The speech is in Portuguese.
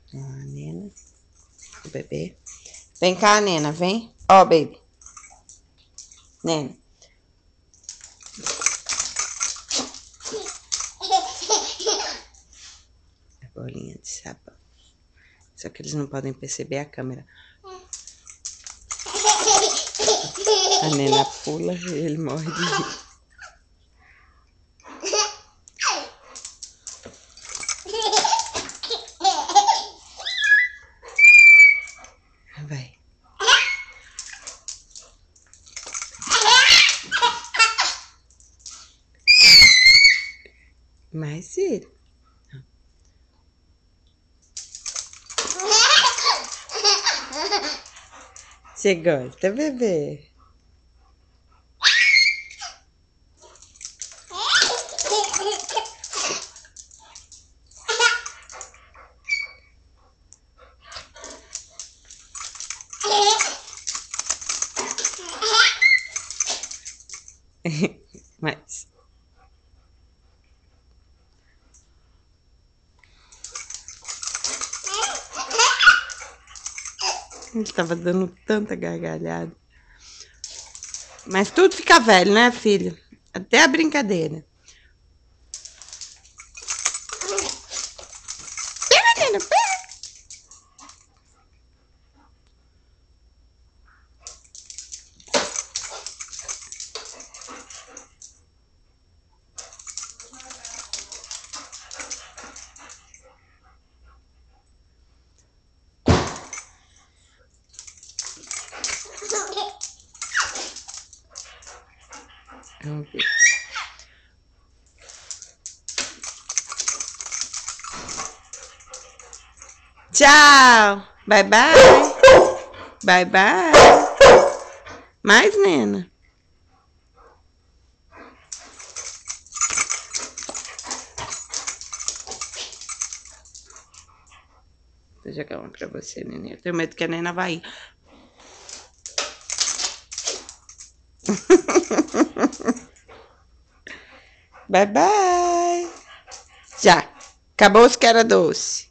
Ó, a Nena. O bebê. Vem cá, Nena, vem. Ó, baby. Nena. A bolinha de sabão. Só que eles não podem perceber a câmera. A Nena pula e ele morre de rir. Vai. Mais filho. Você gosta, bebê? Mas... Ele tava dando tanta gargalhada. Mas tudo fica velho, né, filho? Até a brincadeira. Pega, Nena, pega. Vamos ver. Tchau. Bye, bye. Bye, bye. Mais, Nena. Vou jogar uma pra você, Nenê. Eu tenho medo que a Nena vai ir. Bye, bye. Já. Acabou os que era doce.